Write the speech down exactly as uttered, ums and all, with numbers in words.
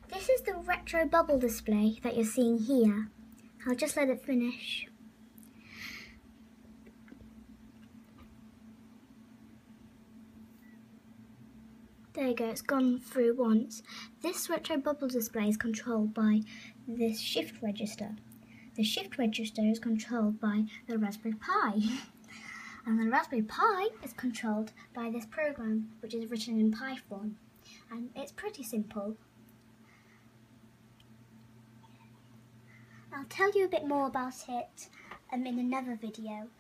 This is the retro bubble display that you're seeing here. I'll just let it finish. There you go, it's gone through once. This retro bubble display is controlled by this shift register. The shift register is controlled by the Raspberry Pi. And the Raspberry Pi is controlled by this program, which is written in Python. And it's pretty simple. I'll tell you a bit more about it um, in another video.